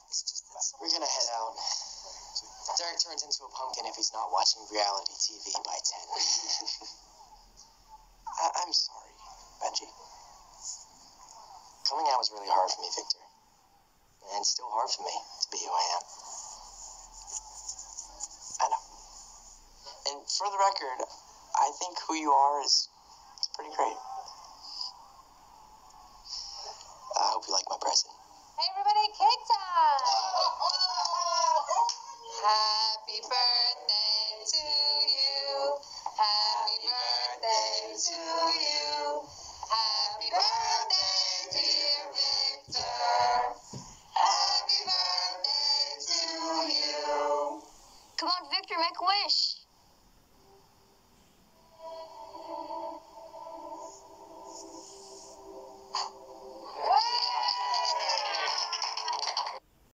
We're gonna head out. Derek turns into a pumpkin if he's not watching reality TV by 10. I'm sorry, Benji. Coming out was really hard for me, Victor. And it's still hard for me to be who I am. I know. And for the record, I think who you are is pretty great. I hope you like my present. Hey, everybody, cake time! Happy birthday